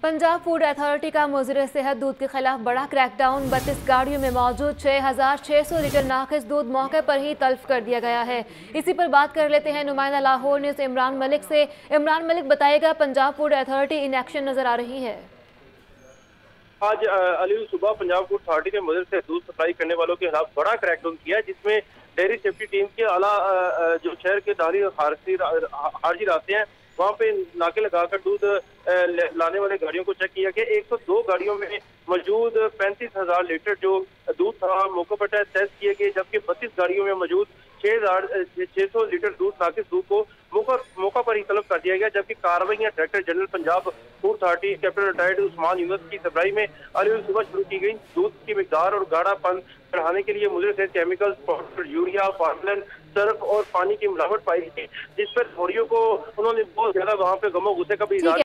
Punjab food authority का मुज़र सेहत दूध के खिलाफ बड़ा क्रैकडाउन। 32 गाड़ियों में मौजूद 6,600 लीटर नाकिस दूध मौके पर ही तल्फ कर दिया गया है। इसी पर बात कर लेते हैं नुमाइंदा लाहौर न्यूज़ इमरान मलिक से। इमरान मलिक, बताएगा Punjab food authority in action नजर आ रही है। आज अली सुबह पंजाब फूड अथॉरिटी ने मुझे से दूध सप्लाई करने वालों के खिलाफ बड़ा क्रैकडाउन किया, जिसमें डेयरी सेफ्टी टीम के आला जो शहर के दारी हार्जी रास्ते हैं वहाँ पे नाके लगाकर दूध लाने वाले गाड़ियों को चेक किया गया। 102 गाड़ियों में मौजूद 35,000 लीटर जो दूध था मौके पर टेस्ट किए गए, जबकि 32 गाड़ियों में मौजूद 6,600 लीटर दूध नाकिस दूध को मौका पर ही तलब कर दिया गया। जबकि कार्रवाइयां director general Punjab food authority captain retired Usman Younis की सप्लाई में अली सुबह शुरू की गई। दूध की मिकदार और गाढ़ापन बढ़ाने के लिए मुझे से chemicals, powder, urea, formalin, Surf और पानी की मिलावट पाई गई, जिस पर थोड़ियों को उन्होंने बहुत ज्यादा वहाँ पे गमो गुस्से का भी इजहार